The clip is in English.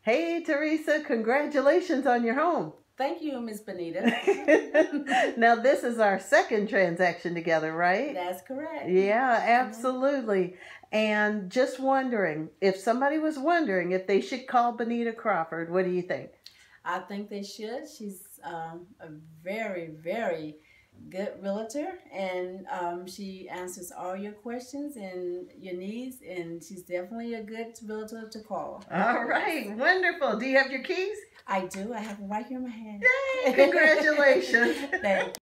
Hey, Teresa, congratulations on your home. Thank you, Miss Bonita. Now, this is our second transaction together, right? That's correct. Yeah, absolutely. And just wondering, if somebody was wondering if they should call Bonita Crawford, what do you think? I think they should. She's a very, very good realtor, and she answers all your questions and your needs, and she's definitely a good realtor to call. All right, wonderful. Do you have your keys? I do. I have them right here in my hand. Yay, congratulations. Thank you.